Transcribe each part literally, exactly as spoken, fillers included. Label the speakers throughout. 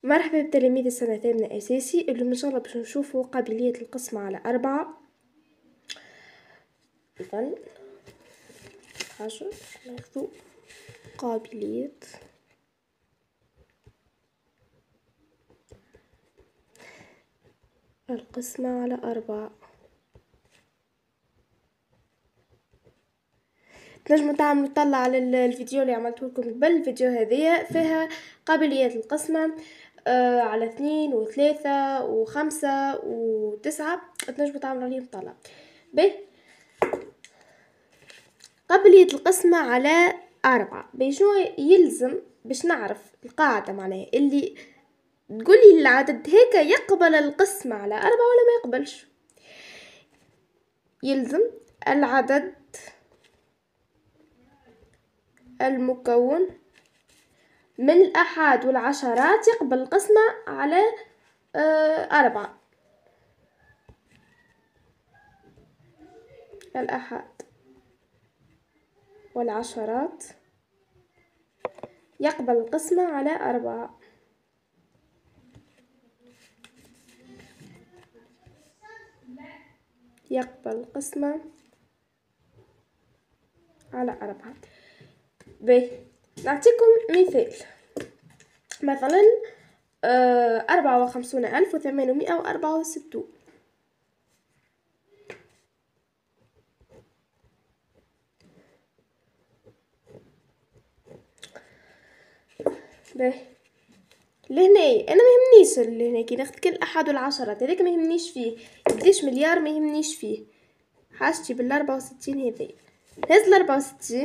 Speaker 1: مرحبا بتلاميذ السنة الثامنة أساسي، اللي إن شاء الله باش نشوفوا قابلية القسمة على أربعة. إذن حاجة ناخذوا قابلية القسمة على أربعة. تنجموا تعملوا طلع على الفيديو اللي عملته لكم قبل. الفيديو هذه فيها قابليات القسمة آه على اثنين وثلاثة وخمسة وتسعة، تنجموا تعملوا عليهم طلع. باهي، قابلية القسمة على أربعة. باهي، شنو يلزم باش نعرف القاعدة معناها اللي تقولي العدد هيك يقبل القسمة على أربعة ولا ما يقبلش؟ يلزم العدد المكون من الأحاد والعشرات يقبل القسمة على آه أربعة. الأحاد والعشرات يقبل القسمة على أربعة. يقبل القسمة على أربعة. باهي، نعطيكم مثال. مثلا آه أربعة وخمسون ألف وثمانمائة وأربعة وستون. باهي، لهنا انا ما يهمنيش لهنا كي ناخذ كل احد والعشرات، هذاك ما يهمنيش فيه قديش مليار، ما يهمنيش فيه. حاجتي بالأربعة وستين هذي. نهز الأربعة وستين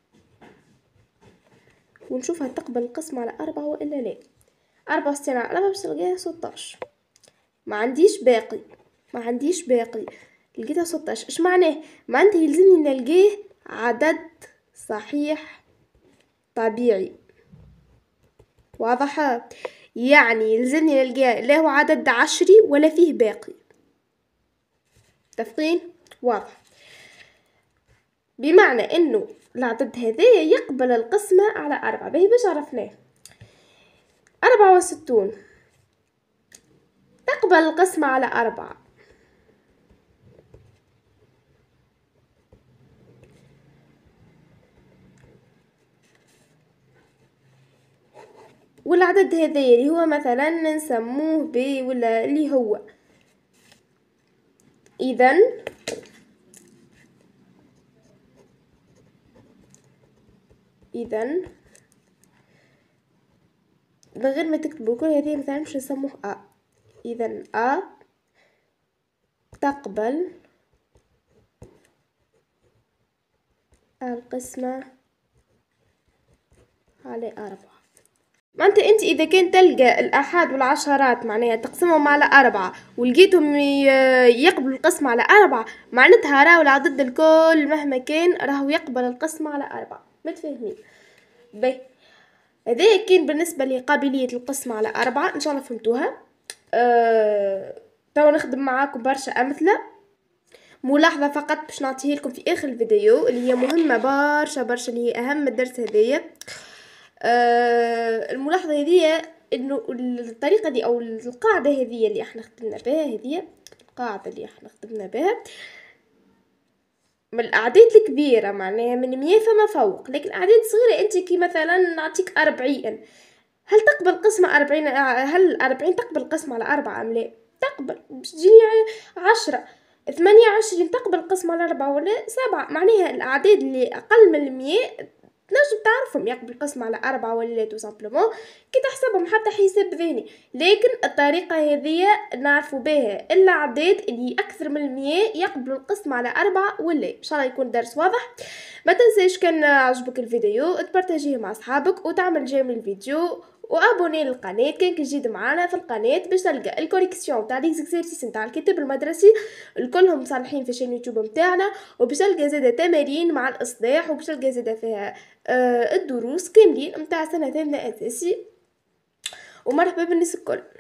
Speaker 1: ونشوفها تقبل القسمة على أربعة وإلا لا. أربعة وستين على أربعة باش نلقاها ستاش. ما عنديش باقي، ما عنديش باقي، لقيتها ستاش. اش معناه؟ معناتها يلزمني نلقاه عدد صحيح طبيعي. واضح؟ يعني يلزمني نلقاه لا هو عدد عشري ولا فيه باقي. متفقين؟ واضح. بمعنى انه العدد هذا يقبل القسمة على أربعة. باهي، باش عرفناه؟ أربعة وستون تقبل القسمة على أربعة. والعدد هذا اللي هو مثلا نسموه ب ولا اللي هو، إذن إذن من غير ما تكتبوا كل هذه مثلا باش نسموه أ. إذن أ تقبل القسمة على أربعة. معناتها انت اذا كان تلقى الاحاد والعشرات معناها تقسمهم على أربعة ولقيتهم يقبل القسمة على أربعة، معناتها راهو العدد الكل مهما كان راهو يقبل القسمة على أربعة. متفاهمين؟ باهي، هذا كان بالنسبة لقابلية القسمة على أربعة. ان شاء الله فهمتوها. أه... توا نخدم معاكم برشا أمثلة. ملاحظة فقط باش نعطيه لكم في آخر الفيديو اللي هي مهمة برشا برشا، اللي هي أهم الدرس هذايا. آه الملاحظة هذه انه الطريقة دي او القاعدة هذه اللي احنا خدمنا بها، هذه القاعدة اللي احنا خدمنا بها من الاعداد الكبيرة معناها من مية فما فوق. لكن الاعداد الصغيرة انت كي مثلا نعطيك أربعين، هل تقبل قسمة أربعين؟ هل أربعين تقبل قسمة على أربعة أم لا؟ تقبل. باش تجيني عشرة. ثمانية وعشرين تقبل قسمة على أربعة ولا سبعة؟ معناها الأعداد اللي أقل من المية تنجم تعرفهم يقبل قسمة على أربعة ولا لا، تو سامبلومون كي تحسبهم حتى حساب ذهني. لكن الطريقة هذه نعرفوا بها الأعداد اللي أكثر من المية يقبلوا القسمة على أربعة ولا. إن شاء الله يكون درس واضح. ما تنساش كان عجبك الفيديو تبارتاجيه مع أصحابك وتعمل جيم الفيديو وابوني للقناه كان جديد معنا في القناه باش تلقى الكوريكسيون تاع ليكزيرسيس نتاع الكتاب المدرسي الكلهم صالحين في شين يوتيوب نتاعنا، وباش تلقى زاده تمارين مع الاصلاح، وباش تلقى زاده فيها آه الدروس كاملين نتاع سنه ثامنه اساسي. ومرحبا بالناس الكل.